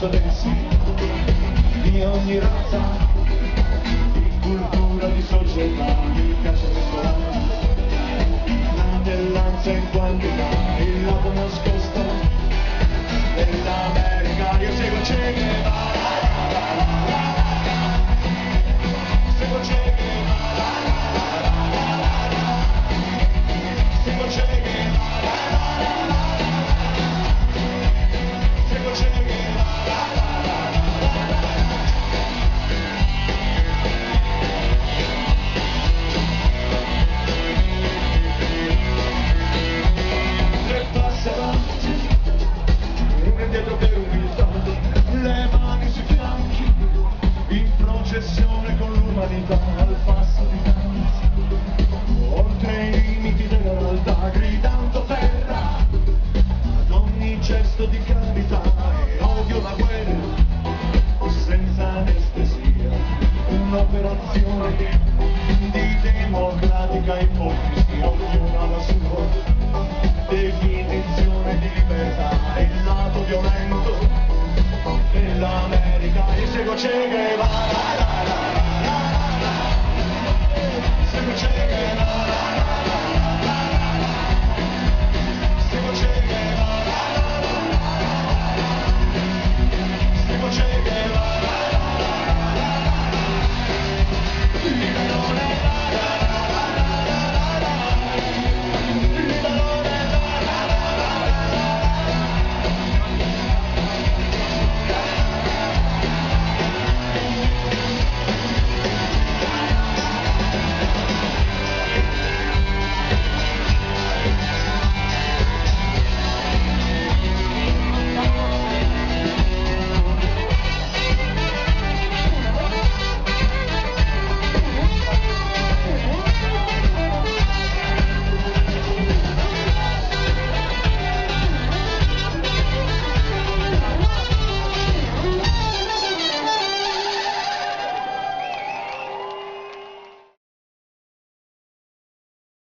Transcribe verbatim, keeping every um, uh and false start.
senso del sì di ogni razza, di cultura, di società, mi piace mescolare la bellezza in quantità, il lato nascosto dell'America. Io seguo Che Guevara, seguo Che Guevara, seguo Che Guevara, seguo Che Guevara. Tre passi avanti, uno indietro per umiltà, le mani sui fianchi, in processione con l'umanità, al passo di danza, oltre i limiti della realtà, gridando terra ad ogni gesto di carità, e odio la guerra senza anestesia, un'operazione di democratica ipocrisia, ognuno ha la sua definizione di libertà, il lato violento dell'America. Io seguo Che